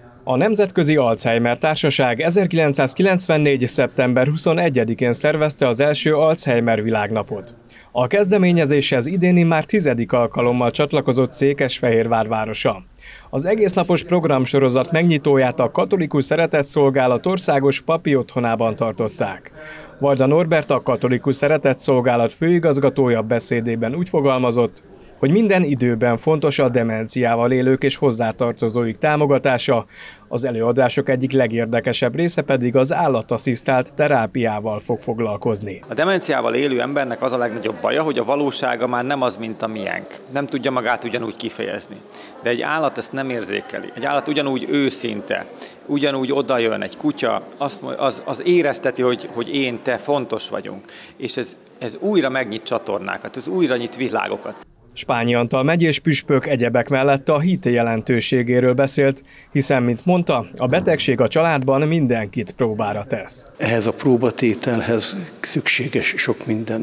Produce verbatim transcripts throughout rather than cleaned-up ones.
A Nemzetközi Alzheimer Társaság ezerkilencszázkilencvennégy. szeptember huszonegyedikén szervezte az első Alzheimer világnapot. A kezdeményezéshez idén már tizedik alkalommal csatlakozott Székesfehérvár városa. Az egésznapos programsorozat megnyitóját a Katolikus Szeretetszolgálat országos papi otthonában tartották. Vajda Norbert, a Katolikus Szeretetszolgálat főigazgatója beszédében úgy fogalmazott, hogy minden időben fontos a demenciával élők és hozzátartozóik támogatása, az előadások egyik legérdekesebb része pedig az állasszisztált terápiával fog foglalkozni. A demenciával élő embernek az a legnagyobb baja, hogy a valósága már nem az, mint a miénk. Nem tudja magát ugyanúgy kifejezni. De egy állat ezt nem érzékeli. Egy állat ugyanúgy őszinte, ugyanúgy odajön egy kutya, azt, az, az érezteti, hogy, hogy én, te fontos vagyunk. És ez, ez újra megnyit csatornákat, ez újra nyit világokat. Spányi Antal megyés püspök egyebek mellett a hit jelentőségéről beszélt, hiszen, mint mondta, a betegség a családban mindenkit próbára tesz. Ehhez a próbatételhez szükséges sok minden.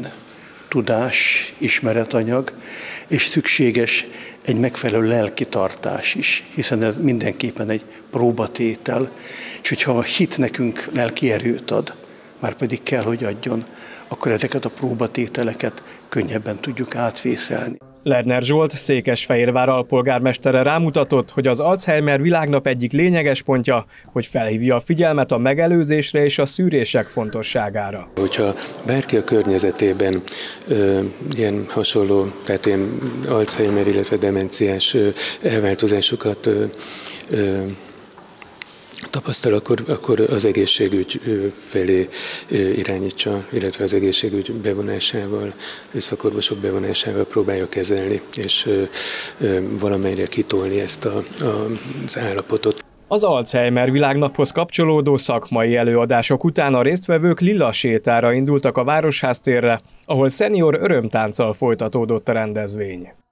Tudás, ismeretanyag, és szükséges egy megfelelő lelkitartás is, hiszen ez mindenképpen egy próbatétel, és hogyha a hit nekünk lelki erőt ad, már pedig kell, hogy adjon, akkor ezeket a próbatételeket könnyebben tudjuk átvészelni. Lerner Zsolt, Székesfehérvár alpolgármestere rámutatott, hogy az Alzheimer világnap egyik lényeges pontja, hogy felhívja a figyelmet a megelőzésre és a szűrések fontosságára. Hogyha bárki a környezetében ö, ilyen hasonló, tehát ilyen Alzheimer, illetve demenciás ö, elváltozásokat ö, ö, tapasztal, akkor, akkor az egészségügy felé irányítsa, illetve az egészségügy bevonásával, szakorvosok bevonásával próbálja kezelni, és valamelyre kitolni ezt a, a, az állapotot. Az Alzheimer világnaphoz kapcsolódó szakmai előadások után a résztvevők lila sétára indultak a Városház térre, ahol szenior örömtánccal folytatódott a rendezvény.